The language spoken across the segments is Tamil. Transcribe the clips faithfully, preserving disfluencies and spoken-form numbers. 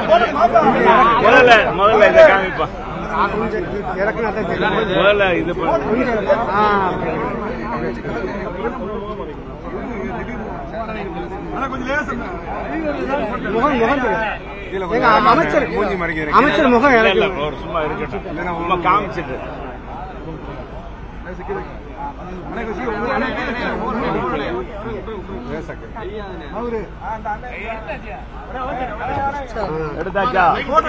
முதல்ல முதல்ல இதை காமிப்பா. முதல்ல இது அமைச்சர் அமைச்சர் முகம் சும்மா இருக்கட்டும், சும்மா காமிச்சிட்டு எடுத்தாச்சா?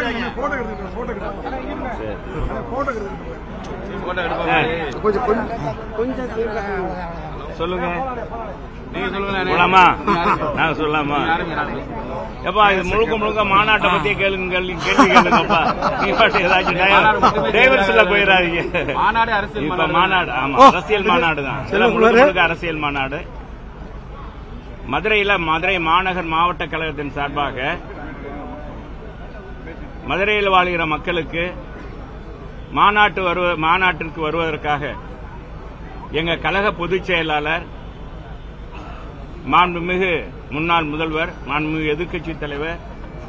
சொல்லுங்க, நீங்க சொல்லலாமா? நாங்க சொல்லலாமா? எப்பா இது முழுக்க முழுக்க மாநாட்டை பத்தியே கேளுங்க, கேள்வி கேளுங்கப்பா. நீ பாட்டு ஏதாச்சும் டைவர்ஸ்ல போயிடாதீங்க. இப்ப மாநாடு, ஆமா அரசியல் மாநாடு தான், முழுக்க முழுக்க அரசியல் மாநாடு. மதுரையில மதுரை மாநகர் மாவட்ட கழகத்தின் சார்பாக மதுரையில் வாழ்கிற மக்களுக்கு மாநாட்டு வருவ மாநாட்டிற்கு வருவதற்காக எங்க கழக பொதுச் செயலாளர், மாண்புமிகு முன்னாள் முதல்வர், மாண்புமிகு எதிர்க்கட்சித் தலைவர்,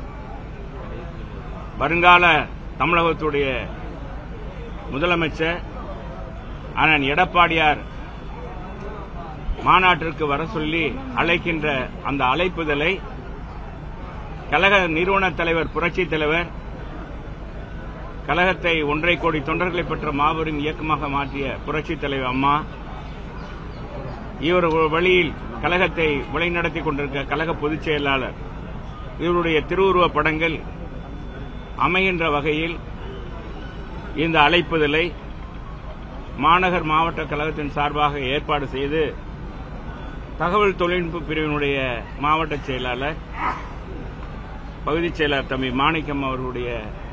வருங்கால தமிழகத்துடைய முதலமைச்சர் அண்ணன் எடப்பாடியார் மாநாட்டிற்கு வர சொல்லி அழைக்கின்ற அந்த அழைப்புதலை கழக நிறுவன தலைவர், புரட்சித் தலைவர், கழகத்தை ஒன்றரை கோடி தொண்டர்களை பெற்ற மாபெரும் இயக்கமாக மாற்றிய புரட்சித் தலைவர் அம்மா, இவர் வழியில் கழகத்தை வழிநடத்திக் கொண்டிருக்க கழக பொதுச் செயலாளர், இவருடைய திருவுருவ படங்கள் அமைகின்ற வகையில் இந்த அழைப்புதலை மாநகர் மாவட்ட கழகத்தின் சார்பாக ஏற்பாடு செய்து தகவல் தொழில்நுட்ப பிரிவினுடைய மாவட்ட செயலாளர், பகுதிச் செயலாளர் தம்பி மாணிக்கம் அவர்களுடைய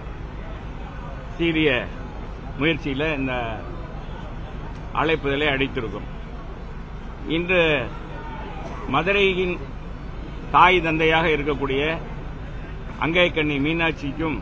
சீரிய முயற்சியில் இந்த அழைப்புதலை அளித்திருக்கும். இன்று மதுரையின் தாய் தந்தையாக இருக்கக்கூடிய அங்கைக்கண்ணி மீனாட்சிக்கும்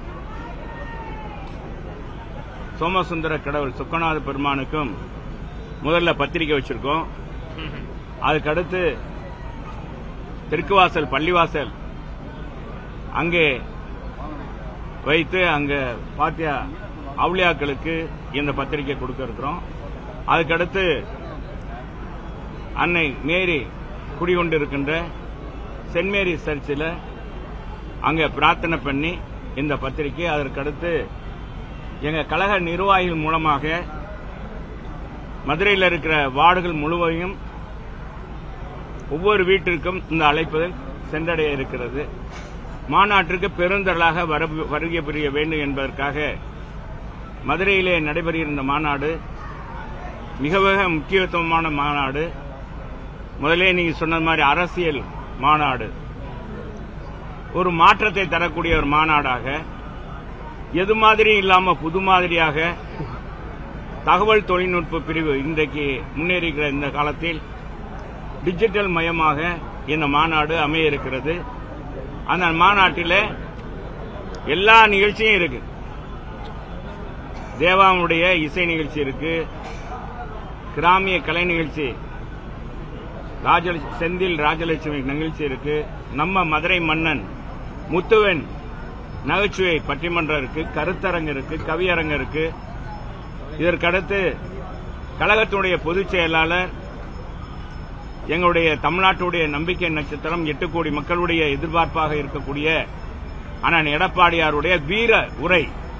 சோமசுந்தர கடவுள் சுக்கநாத பெருமானுக்கும் முதல்ல பத்திரிகை வச்சிருக்கோம். அதுக்கடுத்து தெற்குவாசல் பள்ளிவாசல் அங்கே வைத்து அங்க பாத்தியா அவுளியாக்களுக்கு இந்த பத்திரிகை கொடுக்க இருக்கிறோம். அதுக்கடுத்து அன்னை மேரி குடிகொண்டிருக்கின்ற சென்ட் மேரி சர்ச்சில் அங்க பிரார்த்தனை பண்ணி இந்த பத்திரிகை, அதற்கடுத்து எங்க கழக நிர்வாகிகள் மூலமாக மதுரையில் இருக்கிற வார்டுகள் முழுவதையும் ஒவ்வொரு வீட்டிற்கும் இந்த அழைப்புதல் சென்றடைய இருக்கிறது. மாநாட்டிற்கு பெருந்திரளாக வருகை புரிய வேண்டும் என்பதற்காக மதுரையிலே நடைபெறுகிற இந்த மாநாடு மிக மிக முக்கியத்துவமான மாநாடு. முதலே நீங்க சொன்ன மாதிரி அரசியல் மாநாடு, ஒரு மாற்றத்தை தரக்கூடிய ஒரு மாநாடாக, எது மாதிரி இல்லாம புது மாதிரியாக தகவல் தொழில்நுட்ப பிரிவு இன்றைக்கு முன்னேறுகிற இந்த காலத்தில் டிஜிட்டல் மயமாக இந்த மாநாடு அமைய இருக்கிறது. அந்த மாநாட்டில் எல்லா நிகழ்ச்சியும் இருக்கு. தேவாவுடைய இசை நிகழ்ச்சி இருக்கு, கிராமிய கலை நிகழ்ச்சி, செந்தில் ராஜலட்சுமி நிகழ்ச்சி இருக்கு, நம்ம மதுரை மன்னன் முத்துவன் நகைச்சுவை பட்டிமன்றம் இருக்கு, கருத்தரங்கு இருக்கு, கவியரங்கு இருக்கு. இதற்கடுத்து கழகத்துடைய பொதுச் செயலாளர், எங்களுடைய தமிழ்நாட்டுடைய நம்பிக்கை நட்சத்திரம், எட்டு கோடி மக்களுடைய எதிர்பார்ப்பாக இருக்கக்கூடிய அண்ணன் எடப்பாடியாருடைய வீர உரை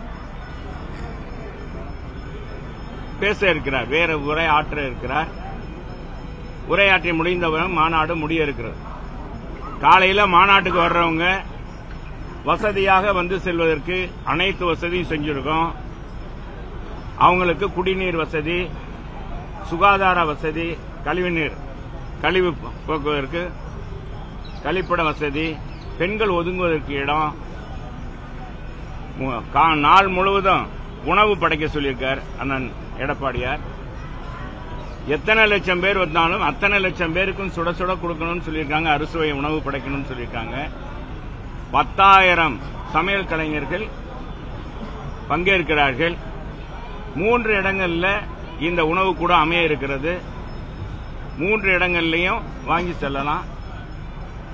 பேச இருக்கிறார், வேற உரை ஆற்ற இருக்கிறார். உரையாற்றி முடிந்தவரும் மாநாடு முடிய இருக்கிறது. காலையில மாநாட்டுக்கு வர்றவங்க வசதியாக வந்து செல்வதற்கு அனைத்து வசதியும் செஞ்சிருக்கோம். அவங்களுக்கு குடிநீர் வசதி, சுகாதார வசதி, கழிவுநீர் கழிவு போக்குவதற்கு கழிப்பிட வசதி, பெண்கள் ஒதுங்குவதற்கு இடம், நாள் முழுவதும் உணவு படைக்க சொல்லியிருக்கார் அண்ணன் எடப்பாடியார். எத்தனை லட்சம் பேர் வந்தாலும் அத்தனை லட்சம் பேருக்கும் சுட சுட கொடுக்கணும்னு சொல்லியிருக்காங்க, அறுசுவை உணவு படைக்கணும்னு சொல்லியிருக்காங்க. பத்தாயிரம் சமையல் கலைஞர்கள் பங்கேற்கிறார்கள். மூன்று இடங்கள்ல இந்த உணவு கூட அமைய இருக்கிறது. மூன்று இடங்கள்லையும் வாங்கி செல்லலாம்.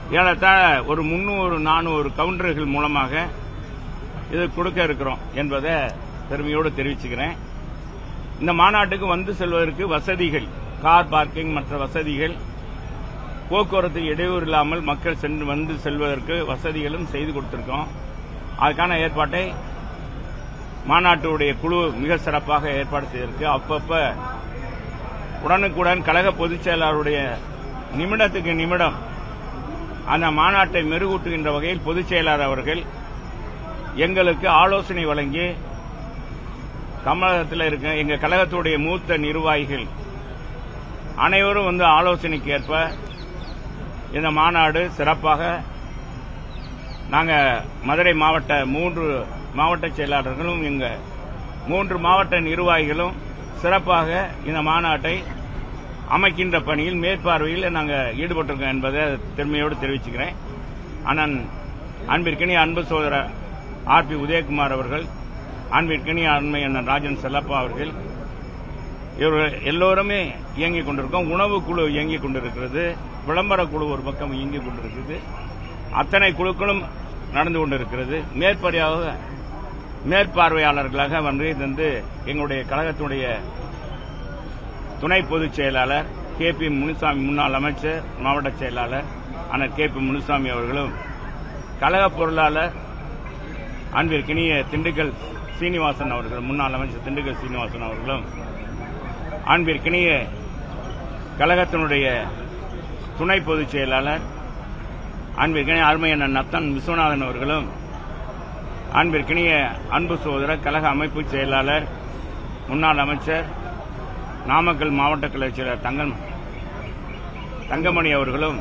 ஏறத்தாழ ஒரு முன்னூறு நானூறு கவுண்டர்கள் மூலமாக இது கொடுக்க இருக்கிறோம் என்பதை பெருமையோடு தெரிவிச்சுக்கிறேன். இந்த மாநாட்டுக்கு வந்து செல்வதற்கு வசதிகள், கார் பார்க்கிங் மற்ற வசதிகள், போக்குவரத்து இடையூறு இல்லாமல் மக்கள் சென்று வந்து செல்வதற்கு வசதிகளும் செய்து கொடுத்திருக்கோம். அதுக்கான ஏற்பாட்டை மாநாட்டுடைய குழு மிக சிறப்பாக ஏற்பாடு செய்திருக்கு. அப்பப்ப உடனுக்குடன் கழக பொதுச் செயலாளருடைய நிமிடத்துக்கு நிமிடம் அந்த மாநாட்டை மெருகூட்டுகின்ற வகையில் பொதுச் செயலாளர் அவர்கள் எங்களுக்கு ஆலோசனை வழங்கி தமிழகத்தில் இருக்க எங்க கழகத்துடைய மூத்த நிர்வாகிகள் அனைவரும் வந்து ஆலோசனைக்கு ஏற்ப இந்த மாநாடு சிறப்பாக நாங்க மதுரை மாவட்ட மூன்று மாவட்ட செயலாளர்களும் எங்க மூன்று மாவட்ட நிர்வாகிகளும் சிறப்பாக இந்த மாநாட்டை அமைக்கின்ற பணியில் மேற்பார்வையில் நாங்கள் ஈடுபட்டிருக்கோம் என்பதை பெருமையோடு தெரிவிச்சுக்கிறேன். அண்ணன் அன்பிற்கினிய அன்பு சகோதரர் ஆர் பி உதயகுமார் அவர்கள், அன்பிற்கினிய அண்மை அண்ணன் ராஜன் செல்லப்பா அவர்கள், இவர்கள் எல்லோருமே இயங்கிக் கொண்டிருக்கோம். உணவு குழு இயங்கிக் கொண்டிருக்கிறது, விளம்பர குழு ஒரு பக்கம் இயங்கிக் கொண்டிருக்கிறது, அத்தனை குழுக்களும் நடந்து கொண்டிருக்கிறது. மேற்படியாக மேற்பார்வையாளர்களாக வந்து தந்து எங்களுடைய கழகத்துடைய துணை பொதுச் செயலாளர் கே பி முனுசாமி, முன்னாள் அமைச்சர் மாவட்ட செயலாளர் அண்ணன் கே பி முனுசாமி அவர்களும், கழக பொருளாளர் அன்பிற்கினிய திண்டுக்கல் சீனிவாசன் அவர்கள், முன்னாள் அமைச்சர் திண்டுக்கல் சீனிவாசன் அவர்களும், அன்பிற்கினிய கழகத்தினுடைய துணை பொதுச் செயலாளர் அன்பிற்கினிய அருமையான நத்தன் விஸ்வநாதன் அவர்களும், அன்பிற்கினிய அன்பு சகோதரர் கழக அமைப்பு செயலாளர் முன்னாள் அமைச்சர் நாமக்கல் மாவட்ட கழக செயலர் தங்கம் தங்கமணி அவர்களும்,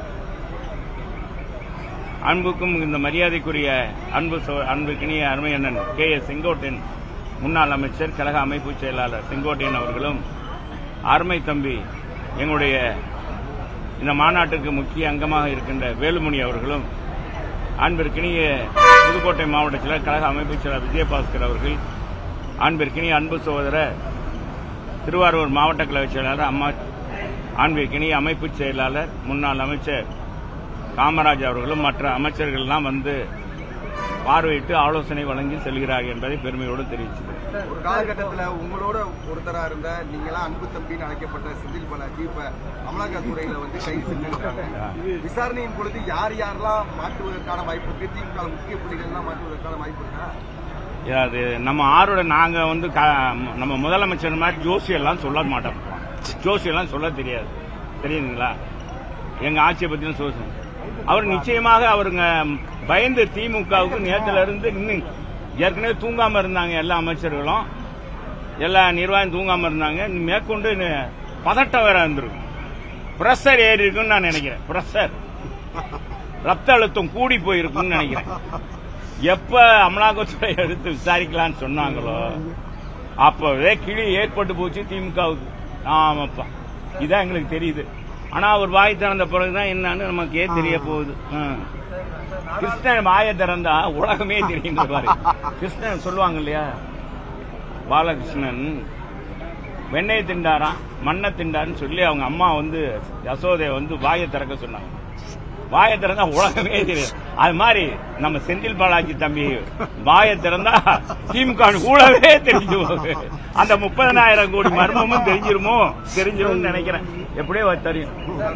அன்புக்கும் இந்த மரியாதைக்குரிய அன்பு அன்புக்கினிய அருமையண்ணன் கே எஸ் செங்கோட்டையன் முன்னாள் அமைச்சர் கழக அமைப்பு செயலாளர் செங்கோட்டையன் அவர்களும், அருமை தம்பி எங்களுடைய இந்த மாநாட்டுக்கு முக்கிய அங்கமாக இருக்கின்ற வேலுமணி அவர்களும், அன்பிற்கினிய புதுக்கோட்டை மாவட்ட செயலர் கழக அமைப்பு செயலர் விஜயபாஸ்கர் அவர்கள், அன்பிற்கினிய அன்பு சகோதரர் திருவாரூர் மாவட்ட கழக செயலாளர் அம்மா அன்பிற்கினிய அமைப்பு செயலாளர் முன்னாள் அமைச்சர் காமராஜ் அவர்களும் மற்ற அமைச்சர்கள் எல்லாம் வந்து பார்வையிட்டு ஆலோசனை வழங்கி செல்கிறார்கள் என்பதை பெருமையோடு தெரிவிச்சுக்கிறேன். ஒரு காலகட்டத்தில் உங்களோட ஒருத்தரா இருந்த நீங்களாம் அன்பு தம்பின்னு அழைக்கப்பட்ட செந்தில் பாலாஜி இப்ப அமலாக்கத்துறையில வந்து கைது செஞ்சிருக்காங்க. விசாரணையின் பொழுது யார் யாரெல்லாம் மாற்றுவதற்கான வாய்ப்பு இருக்கு, திமுக முக்கிய புள்ளிகள் எல்லாம் மாற்றுவதற்கான வாய்ப்பு இருக்கா? அது நம்ம ஆரோட நாங்க வந்து நம்ம முதலமைச்சர் மாதிரி ஜோசியெல்லாம் சொல்ல மாட்டோம். ஜோசியெல்லாம் சொல்ல தெரியாது, தெரியுதுங்களா? எங்க ஆட்சியை பத்தின சோசனை அவர் நிச்சயமாக அவருங்க பயந்து திமுகவுக்கு நேரத்துல இருந்து இன்னும் ஏற்கனவே தூங்காம இருந்தாங்க. எல்லா அமைச்சர்களும் எல்லா நிர்வாகம் தூங்காம இருந்தாங்க. மேற்கொண்டு பதட்டம் வேற இருந்திருக்கும், பிரஷர் ஏறி இருக்குன்னு நான் நினைக்கிறேன். பிரஷர் ரத்த அழுத்தம் கூடி போயிருக்குன்னு நினைக்கிறேன். எப்ப அமலாக்கத்துறை எடுத்து விசாரிக்கலான்னு சொன்னாங்களோ அப்பவே கிளி ஏற்பட்டு போச்சு திமுகவுக்கு. ஆமாப்பா, இதான் எங்களுக்கு தெரியுது. ஆனா அவர் வாய் திறந்த பிறகுதான் என்னன்னு நமக்கே தெரிய போகுது. கிருஷ்ணன் வாயை திறந்தா உலகமே தெரியும். கிருஷ்ணன் சொல்லுவாங்க இல்லையா, பாலகிருஷ்ணன் வெண்ணெய் திண்டாராம் மண்ணை திண்டாருன்னு சொல்லி அவங்க அம்மா வந்து யசோதைய வந்து வாயை திறக்க சொன்னாங்க. வாயை திறந்தா உலகமே தெரியும். அது மாதிரி நம்ம செந்தில் பாலாஜி தம்பி வாயை திறந்தா திமுக கூடவே தெரிஞ்சு அந்த முப்பதனாயிரம் கோடி மர்மமும் தெரிஞ்சிருமோ தெரிஞ்சிரும் நினைக்கிறேன். எப்படியோ தெரியும்.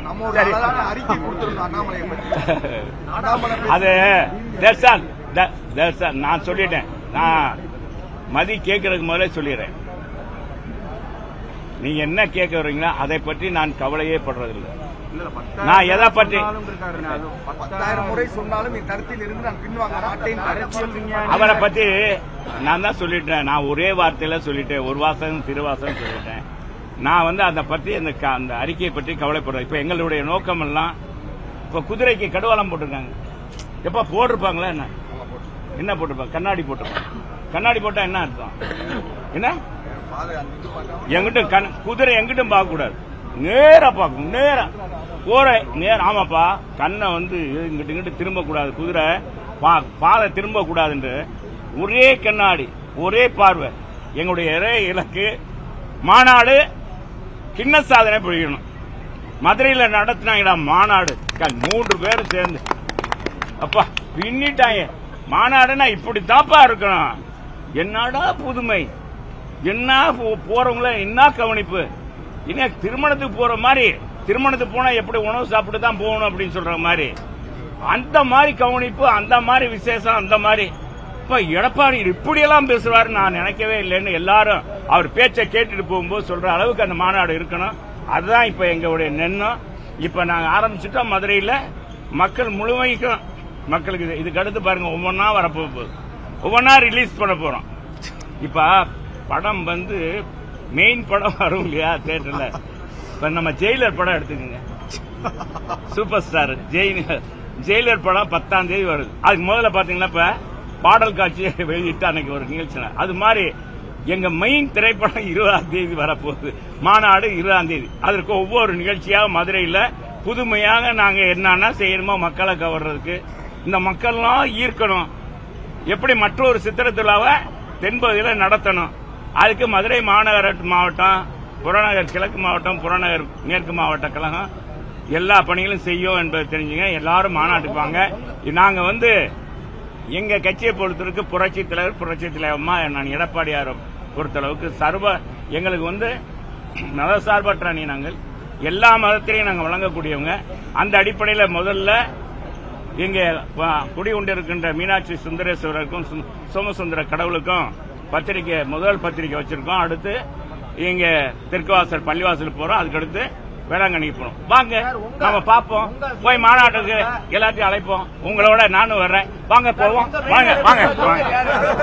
அது நான் சொல்லிட்டேன். நான் மதி கேட்கறதுக்கு முதல்ல சொல்லிடுறேன். நீங்க என்ன கேட்க வர்றீங்களோ அதை பற்றி நான் கவலையே படுறதில்லை. நான் எதை பற்றி முறை சொன்னாலும் கருத்தில் இருந்து நான் பின்வாங்க மாட்டேன். அவரை பத்தி நான் தான் சொல்லிட்டேன். நான் ஒரே வார்த்தையில சொல்லிட்டேன், ஒரு வாசகம் திருவாசகம் சொல்லிட்டேன். நான் வந்து அதை பற்றி அந்த அந்த அறிக்கையை பற்றி கவலைப்படுறேன். இப்ப எங்களுடைய நோக்கம் எல்லாம் இப்ப குதிரைக்கு கடுவாலம் போட்டிருக்காங்க. எப்ப போட்டிருப்பாங்களா என்ன என்ன போட்டிருப்பாங்க? கண்ணாடி போட்டிருப்பாங்க. கண்ணாடி போட்டா என்ன அர்த்தம்? என்ன எங்கிட்டும் குதிரை எங்கிட்டும் பார்க்க கூடாது, நேரா பார்க்கும். நேரா போற நேரம். ஆமாப்பா, கண்ணை வந்து இங்கிட்டு இங்கிட்டு திரும்ப கூடாது, குதிரை பாதை திரும்ப கூடாதுன்று ஒரே கண்ணாடி ஒரே பார்வை. எங்களுடைய இறை இலக்கு மாநாடு கிண்ண சாதனை புரியணும். மதுரையில் நடத்தினாங்கடா மாநாடு, மூன்று பேரும் சேர்ந்து அப்பா பின்னிட்டாங்க. மாநாடுனா இப்படி தாப்பா இருக்கணும். என்னடா புதுமை, என்ன போறவங்கள என்ன கவனிப்பு. இன்னும் திருமணத்துக்கு போற மாதிரி, திருமணத்துக்கு போனா எப்படி உணவு சாப்பிட்டு தான் போகணும் அப்படின்னு சொல்ற மாதிரி, அந்த மாதிரி கவனிப்பு, அந்த மாதிரி விசேஷம், அந்த மாதிரி. இப்ப எடப்பாடி இப்படியெல்லாம் பேசுவாரு நான் நினைக்கவே இல்லைன்னு எல்லாரும் அவர் பேச்சை கேட்டுட்டு போகும்போது சொல்ற அளவுக்கு அந்த மாநாடு இருக்கணும். அதுதான் இப்ப எங்களுடைய எண்ணம். இப்ப நாங்க ஆரம்பிச்சுட்டோம் மதுரையில. மக்கள் முழுமைக்கும் மக்களுக்கு இதுக்கு அடுத்து பாருங்க ஒவ்வொன்னா வரப்போகுது, ஒவ்வொன்னா ரிலீஸ் பண்ண போறோம். இப்ப படம் வந்து மெயின் படம் வரும் இல்லையா தியேட்டர்ல. இப்ப நம்ம ஜெயிலர் படம் எடுத்துக்கோங்க, சூப்பர் ஸ்டார் ஜெயிலர் படம் பத்தாம் தேதி வருது. அதுக்கு முதல்ல பாத்தீங்கன்னா இப்ப பாடல் காட்சியை வெளியிட்டு அன்னைக்கு ஒரு நிகழ்ச்சி. அது மாதிரி எங்க மெயின் திரைப்படம் இருபதாம் தேதி வரப்போகுது, மாநாடு இருபதாம் தேதி. அதற்கு ஒவ்வொரு நிகழ்ச்சியாக மதுரையில புதுமையாக நாங்க என்னன்னா செய்யணுமோ மக்களை கவர்றதுக்கு, இந்த மக்கள்லாம் ஈர்க்கணும். எப்படி மற்றொரு சித்திரை திருவிழாவை தென்பகுதியில் நடத்தணும். அதுக்கு மதுரை மாநகர மாவட்டம், புறநகர் கிழக்கு மாவட்டம், புறநகர் மேற்கு மாவட்ட கழகம் எல்லா பணிகளும் செய்யும் என்பதை தெரிஞ்சுங்க. எல்லாரும் மாநாட்டுக்கு வாங்க. நாங்க வந்து எங்க கட்சியை பொறுத்தவரைக்கு புரட்சி தலைவர் புரட்சி தலைவர்மா நான் எடப்பாடியார் பொறுத்தளவுக்கு சர்வ எங்களுக்கு வந்து மதசார்பற்ற அணி. நாங்கள் எல்லா மதத்திலையும் நாங்கள் வழங்கக்கூடியவங்க. அந்த அடிப்படையில் முதல்ல இங்கே குடிகொண்டிருக்கின்ற மீனாட்சி சுந்தரேஸ்வரருக்கும் சோமசுந்தர கடவுளுக்கும் பத்திரிகை முதல் பத்திரிகை வச்சிருக்கோம். அடுத்து இங்க தெற்குவாசல் பள்ளிவாசல் போறோம். அதுக்கடுத்து வேளாங்கண்ணி போறோம். வாங்க நம்ம பார்ப்போம், போய் மாநாட்டுக்கு எல்லாத்தையும் அழைப்போம். உங்களோட நானும் வர்றேன். வாங்க போவோம். வாங்க வாங்க வாங்க.